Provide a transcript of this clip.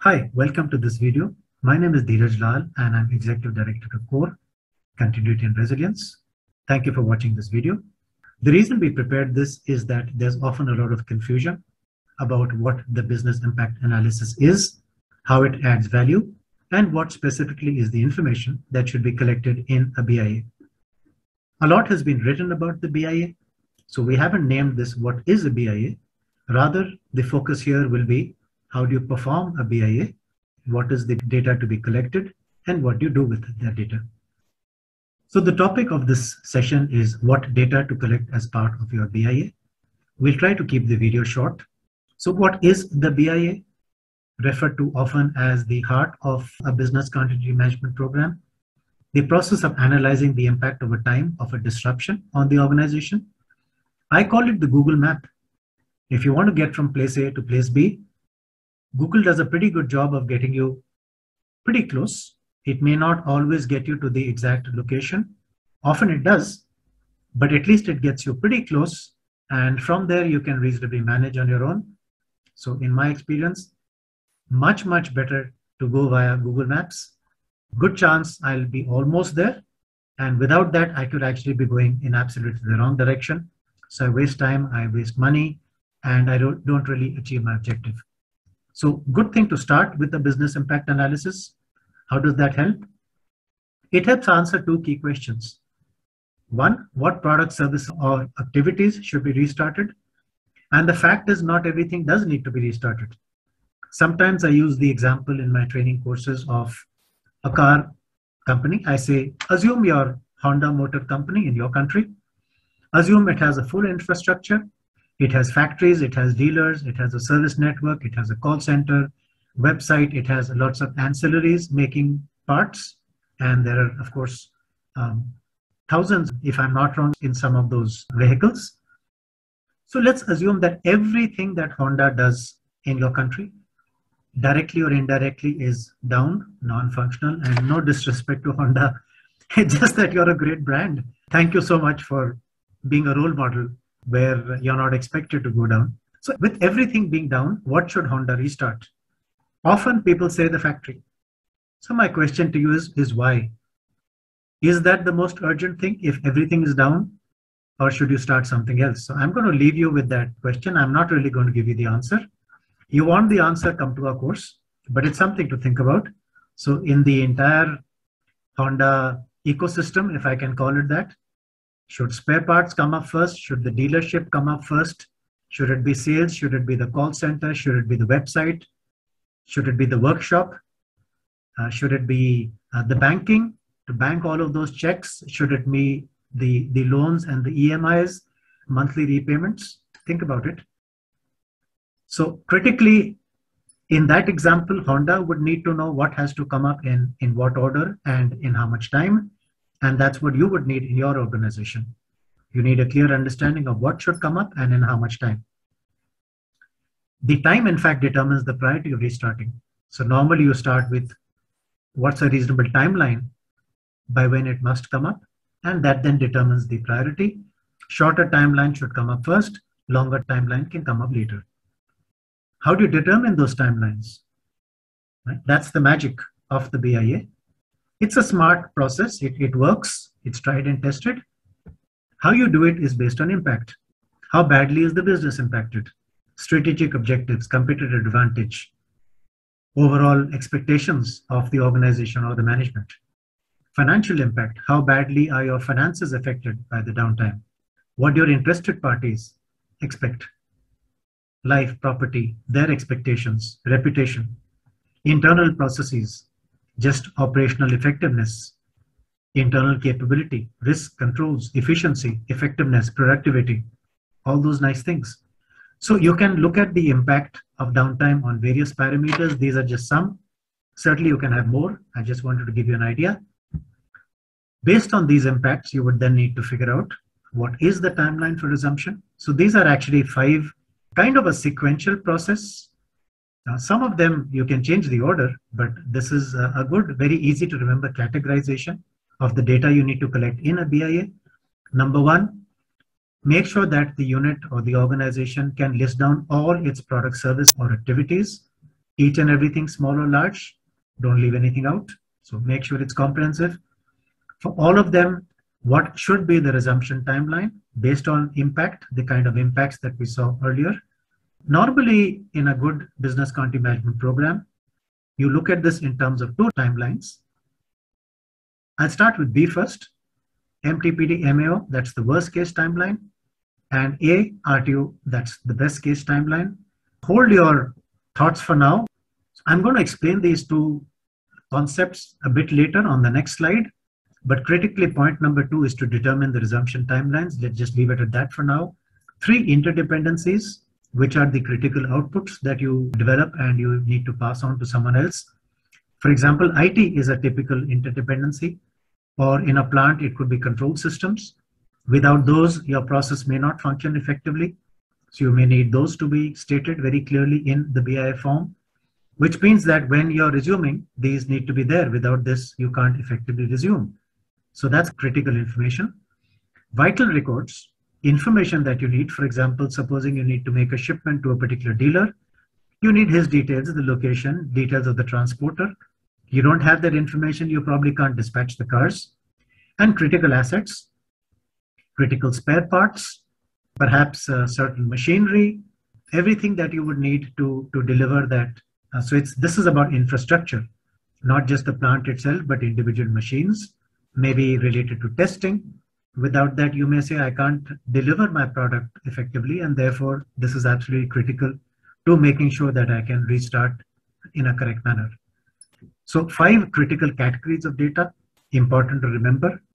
Hi, welcome to this video. My name is Dheeraj Lal and I'm Executive Director of CORE, Continuity and Resilience. Thank you for watching this video. The reason we prepared this is that there's often a lot of confusion about what the business impact analysis is, how it adds value, and what specifically is the information that should be collected in a BIA. A lot has been written about the BIA, so we haven't named this what is a BIA. Rather, the focus here will be how do you perform a BIA, what is the data to be collected, and what do you do with that data. So the topic of this session is what data to collect as part of your BIA. We'll try to keep the video short. So what is the BIA? Referred to often as the heart of a business continuity management program. The process of analyzing the impact over time of a disruption on the organization. I call it the Google map. If you want to get from place A to place B, Google does a pretty good job of getting you pretty close. It may not always get you to the exact location. Often it does, but at least it gets you pretty close. And from there, you can reasonably manage on your own. So in my experience, much better to go via Google Maps. Good chance I'll be almost there. And without that, I could actually be going in absolutely the wrong direction. So I waste time, I waste money, and I don't really achieve my objective. So good thing to start with the business impact analysis. How does that help? It helps answer two key questions. One, what product, service, or activities should be restarted? And the fact is not everything does need to be restarted. Sometimes I use the example in my training courses of a car company. I say, assume your Honda Motor Company in your country. Assume it has a full infrastructure. It has factories, it has dealers, it has a service network, it has a call center, website, it has lots of ancillaries making parts. And there are, of course, thousands, if I'm not wrong, in some of those vehicles. So let's assume that everything that Honda does in your country, directly or indirectly, is down, non-functional, and no disrespect to Honda. It's just that you're a great brand. Thank you so much for being a role model where you're not expected to go down. So with everything being down, what should Honda restart? Often people say the factory. So my question to you is why? Is that the most urgent thing if everything is down, or should you start something else? So I'm going to leave you with that question. I'm not really going to give you the answer. You want the answer, come to our course, but it's something to think about. So in the entire Honda ecosystem, if I can call it that, should spare parts come up first? Should the dealership come up first? Should it be sales? Should it be the call center? Should it be the website? Should it be the workshop? Should it be the banking to bank all of those checks? Should it be the loans and the EMIs, monthly repayments? Think about it. So critically, in that example, Honda would need to know what has to come up in what order and in how much time. And that's what you would need in your organization. You need a clear understanding of what should come up and in how much time. The time, in fact, determines the priority of restarting. So normally you start with what's a reasonable timeline by when it must come up, and that then determines the priority. Shorter timeline should come up first, longer timeline can come up later. How do you determine those timelines? Right? That's the magic of the BIA. It's a smart process. It works. It's tried and tested. How you do it is based on impact. How badly is the business impacted? Strategic objectives, competitive advantage, overall expectations of the organization or the management. Financial impact. How badly are your finances affected by the downtime? What do your interested parties expect? Life, property, their expectations, reputation, internal processes, just operational effectiveness, internal capability, risk controls, efficiency, effectiveness, productivity, all those nice things. So you can look at the impact of downtime on various parameters. These are just some. Certainly you can have more. I just wanted to give you an idea. Based on these impacts, you would then need to figure out what is the timeline for resumption. So these are actually 5, kind of a sequential process. Now, some of them you can change the order, but this is a good, very easy to remember categorization of the data you need to collect in a BIA. Number 1, make sure that the unit or the organization can list down all its product, service, or activities each and everything, small or large. Don't leave anything out. So make sure it's comprehensive. For all of them, what should be the resumption timeline based on impact, the kind of impacts that we saw earlier. Normally, in a good business continuity management program, you look at this in terms of two timelines. I'll start with B first. MTPD MAO, that's the worst case timeline, and A, RTO, that's the best case timeline. Hold your thoughts for now. I'm going to explain these two concepts a bit later on the next slide, but critically point number 2 is to determine the resumption timelines. Let's just leave it at that for now. 3 interdependencies, which are the critical outputs that you develop and you need to pass on to someone else. For example, IT is a typical interdependency, or in a plant, it could be control systems. Without those, your process may not function effectively. So you may need those to be stated very clearly in the BIF form, which means that when you're resuming, these need to be there. Without this, you can't effectively resume. So that's critical information. Vital records, information that you need. For example, supposing you need to make a shipment to a particular dealer, you need his details, the location, details of the transporter. You don't have that information, you probably can't dispatch the cars. And critical assets, critical spare parts, perhaps certain machinery, everything that you would need to deliver that. So this is about infrastructure, not just the plant itself, but individual machines, maybe related to testing. Without that, you may say, I can't deliver my product effectively, and therefore this is absolutely critical to making sure that I can restart in a correct manner. So 5 critical categories of data, important to remember.